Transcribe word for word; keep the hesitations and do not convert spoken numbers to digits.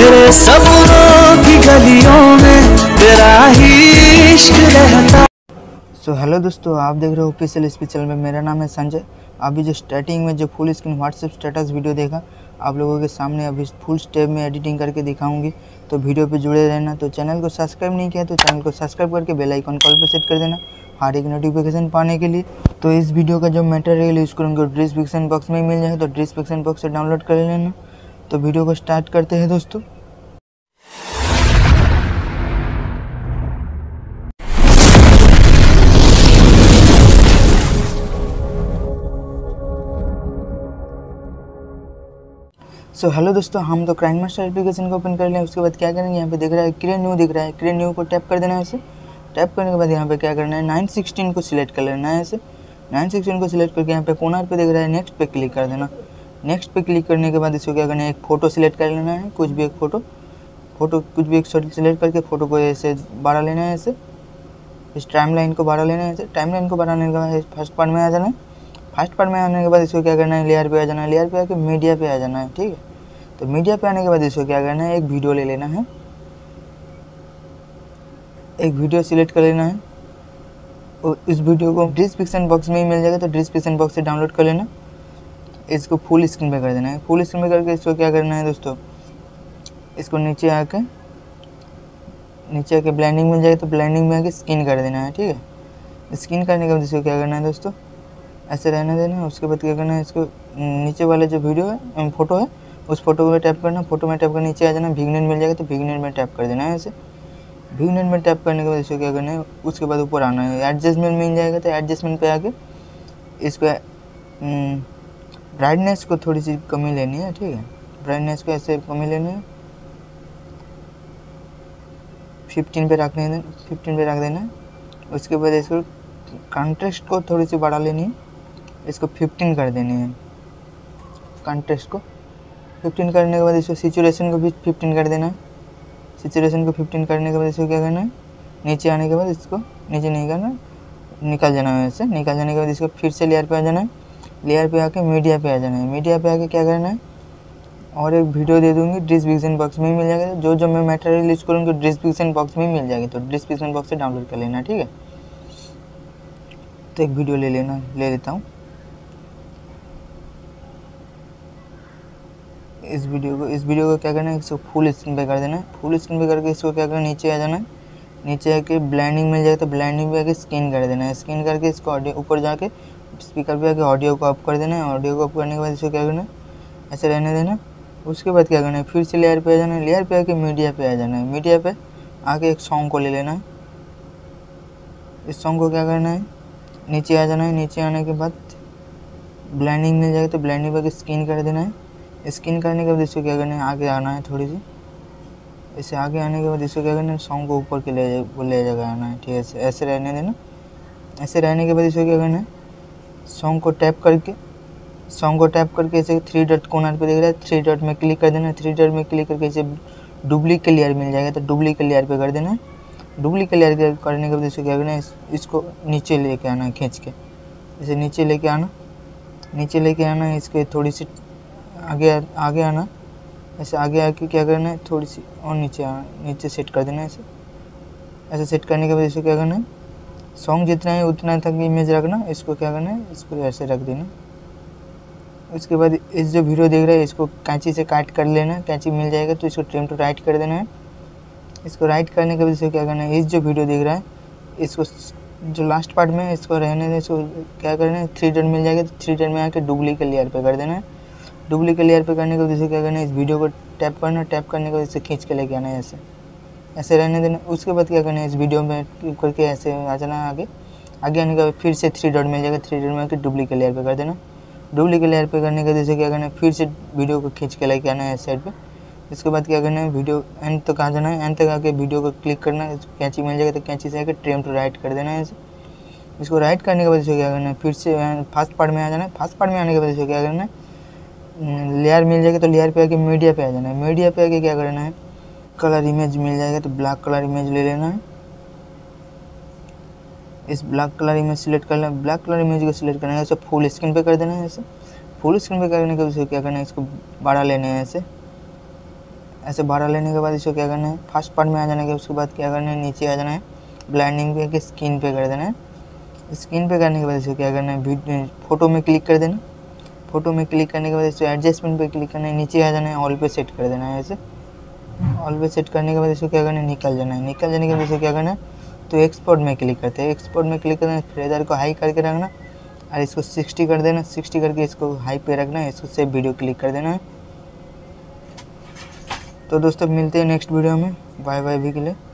मेरे सपनों की गलियों में तेरा ही इश्क रहता। सो हेलो दोस्तों, आप देख रहे हो ऑफिशियल स्पीच चैनल में। मेरा नाम है संजय। अभी जो स्टार्टिंग में जो full screen WhatsApp status video देखा, आप लोगों के सामने अभी फुल स्टेप में एडिटिंग करके दिखाऊंगी, तो वीडियो पे जुड़े रहना। तो चैनल को सब्सक्राइब नहीं किया तो चैनल को सब्सक्राइब करके बेल आइकन कॉल पे सेट कर देना हर एक नोटिफिकेशन पाने के लिए। तो इस वीडियो का जो मटेरियल यूज़ करूँगा डिस्क्रिप्शन बॉक्स में मिल जाएगा, तो डिस्क्रिप्शन बॉक्स से डाउनलोड कर लेना। तो वीडियो को स्टार्ट करते हैं दोस्तों। सो so, हेलो दोस्तों, हम तो क्राइम मास्टर एप्लीकेशन को ओपन कर लें। उसके बाद क्या करेंगे, यहाँ पे दिख रहा है क्रिएट न्यू दिख रहा है, क्रिएट न्यू को टैप कर देना है। इसे टैप करने के बाद यहाँ पे क्या करना है, नाइन सिक्सटीन को सिलेक्ट कर लेना है। इसे नाइन सिक्सटीन को सिलेक्ट करके यहाँ पे कोनार पे दिख रहा है नेक्स्ट पे क्लिक कर देना। नेक्स्ट पे क्लिक करने के बाद इसको क्या करना है, एक फ़ोटो सिलेक्ट कर लेना है, कुछ भी एक फ़ोटो फोटो कुछ भी एक सिलेक्ट करके फ़ोटो को ऐसे बढ़ा लेना है। ऐसे इस टाइम लाइन को बढ़ा लेना है। ऐसे टाइम लाइन को बढ़ाने के बाद फर्स्ट पार्ट में आ जाना है। फर्स्ट पार्ट में आने के बाद इसको क्या करना है, लेयर पे आ जाना है। लेयर पे आके मीडिया पे आ जाना है। ठीक है, तो मीडिया पे आने के बाद इसको क्या करना है, एक वीडियो ले लेना है। एक वीडियो सिलेक्ट कर लेना है और इस वीडियो को डिस्क्रिप्शन बॉक्स में ही मिल जाएगा, तो डिस्क्रिप्शन बॉक्स से डाउनलोड कर लेना। इसको फुल स्क्रीन पे कर देना है। फुल स्क्रीन पे करके इसको क्या करना है दोस्तों, इसको नीचे आके नीचे आके ब्लेंडिंग मिल जाएगा, तो ब्लेंडिंग में आके स्किन कर देना है। ठीक है, स्किन करने के बाद इसको क्या करना है दोस्तों, ऐसे रहने देना है। उसके बाद क्या करना है, इसको नीचे वाले जो वीडियो है फोटो है उस फोटो में टैप करना। फोटो में टैप कर नीचे आ जाना, विग्नेट मिल जाएगा, तो विग्नेट में टैप कर देना है। ऐसे विग्नेट में टैप करने के बाद इसको क्या करना है, उसके बाद ऊपर आना है, एडजस्टमेंट मिल जाएगा, तो एडजस्टमेंट पे आके इसको ब्राइटनेस को थोड़ी सी कमी लेनी है। ठीक है, ब्राइटनेस को ऐसे कमी लेनी है, फिफ्टीन पे रखने देना, फिफ्टीन पे रख देना है। उसके बाद इसको कॉन्ट्रास्ट को थोड़ी सी बढ़ा लेनी है, इसको फिफ्टीन कर देनी है। कॉन्ट्रास्ट को फिफ्टीन करने के बाद इसको सिचुएशन को भी फिफ्टीन कर देना है। सिचुएशन को फिफ्टीन करने के बाद इसको क्या करना है, नीचे आने के बाद इसको नीचे नहीं करना, निकल जाना है। ऐसे निकल जाने के बाद इसको फिर से लेयर पे आ जाना है। लेयर पे आके मीडिया पे आ जाना है। मीडिया पे आके क्या करना है, और एक वीडियो दे दूँगी, डिस्क्रिप्शन बॉक्स में ही मिल जाएगा। जो जो मैं मटेरियल यूज़ करूँगी डिस्क्रिप्शन बॉक्स में ही मिल जाएगी, तो डिस्क्रिप्शन बॉक्स से डाउनलोड कर लेना। ठीक है, तो एक वीडियो ले लेना ले लेता हूँ। इस वीडियो को इस वीडियो को क्या करना है, इसको फुल स्क्रीन पे कर देना है। फुल स्क्रीन पे करके इसको क्या करना है, नीचे आ जाना है। नीचे आके ब्लेंडिंग मिल जाएगा, तो ब्लेंडिंग पे आके स्किन कर देना है। स्किन करके इसको ऑडियो ऊपर जाके स्पीकर पे आके ऑडियो को ऑफ कर देना है। ऑडियो को ऑफ करने के बाद इसको क्या करना है, ऐसे रहने देना। उसके बाद क्या करना है, फिर से लेयर पे आ जाना है। लेयर पे आके मीडिया पे आ जाना है। मीडिया पे आके एक सॉन्ग को ले लेना है। इस सॉन्ग को क्या करना है, नीचे आ जाना है। नीचे आने के बाद ब्लेंडिंग मिल जाएगा, तो ब्लेंडिंग पे आके स्किन कर देना है। स्किन करने के बाद इसको क्या करना है, आगे आना है थोड़ी सी। इसे आगे आने के बाद इसको क्या करना है, सॉन्ग को ऊपर के ले ले जगह आना है। ठीक है, ऐसे रहने देना। ऐसे रहने के बाद इसको क्या करना है, सॉन्ग को टैप करके सॉन्ग को टैप करके इसे थ्री डॉट कॉर्नर पे दिख रहा है, थ्री डॉट में क्लिक कर देना है। थ्री डॉट में क्लिक करके इसे डुप्लीकेट लेयर मिल जाएगा, तो डुप्लीकेट लेयर पे कर देना है। डुप्लीकेट लेयर करने के बाद इसको क्या करना है, इसको नीचे लेके आना है, खींच के इसे नीचे लेके आना नीचे लेके आना है। इसके थोड़ी सी आगे आगे आना, ऐसे आगे आके क्या करना है, थोड़ी सी और नीचे आना, नीचे सेट कर देना है। ऐसे ऐसे सेट करने के बाद इसको क्या करना है, सॉन्ग जितना है उतना तक इमेज रखना। इसको क्या करना है, इसको ऐसे रख देना। उसके बाद इस जो वीडियो देख रहे हैं इसको कैंची से काट कर लेना। कैंची मिल जाएगा तो इसको ट्रिम टू राइट कर देना है। इसको राइट करने के बाद इसको क्या करना है, इस जो वीडियो देख रहा है इसको जो लास्ट पार्ट में इसको रहने दें। इसको क्या करना है, थ्री डॉट मिल जाएगा, तो थ्री डॉट में आके डुप्लीकेट लेयर पे कर देना है। डुप्लीकेट लेयर पे करने के बाद इसे क्या करना है, इस वीडियो को टैप करना। टैप करने के बाद इसे खींच के लेके आना है, ऐसे ऐसे रहने देना। उसके बाद क्या करना है, इस वीडियो में क्लिक करके ऐसे आ जाना है। आगे आगे आने के बाद फिर से थ्री डॉट मिल जाएगा, थ्री डॉट में आके डुप्लीकेट लेयर पे कर देना। डुप्लीकेट लेयर पे करने के बाद इसे क्या करना है, फिर से वीडियो को खींच के लेके आना है इस साइड पे। इसके बाद क्या करना है, वीडियो एंड तक आ जाना है। एंड तक आके वीडियो को क्लिक करना है, कैंची मिल जाएगा तो कैंची से आके ट्रिम टू राइट कर देना है। इसको राइट करने के बाद इसे क्या करना है, फिर से फर्स्ट पार्ट में आ जाना है। फर्स्ट पार्ट में आने के बाद इसे क्या करना है, लेयर मिल जाएगा तो लेयर पे आके मीडिया पे आ जाना है। मीडिया पे आके क्या करना है, कलर इमेज मिल जाएगा तो ब्लैक कलर इमेज ले लेना है। इस ब्लैक कलर इमेज सिलेक्ट करना है। ब्लैक कलर इमेज को सिलेक्ट करना है, इसे फुल स्क्रीन पे कर देना है। ऐसे फुल स्क्रीन पे करने के बाद क्या करना है, इसको बड़ा लेना है। ऐसे ऐसे बारह लेने के बाद इसको क्या करना है, फर्स्ट पार्ट में आ जाने के उसके बाद क्या करना है, नीचे आ जाना है, ब्लाइंडिंग पे स्क्रीन पे कर देना है। स्क्रीन पे करने के बाद इसको क्या करना है, फोटो में क्लिक कर देना। फोटो में क्लिक करने के बाद इसको एडजस्टमेंट पे क्लिक करना है, नीचे आ जाना है, ऑल पे सेट कर देना है। ऐसे ऑल पे सेट करने के बाद इसको क्या करना है, निकल जाना है। निकल जाने के बाद इसको क्या करना है, तो एक्सपोर्ट में क्लिक करते हैं। एक्सपोर्ट में क्लिक करना है, फ्रेजर को हाई करके रखना और इसको सिक्सटी कर देना। सिक्सटी करके इसको हाई पे रखना है, इसको सेव वीडियो क्लिक कर देना है। तो दोस्तों मिलते हैं नेक्स्ट वीडियो में, बाय बाय अभी के लिए।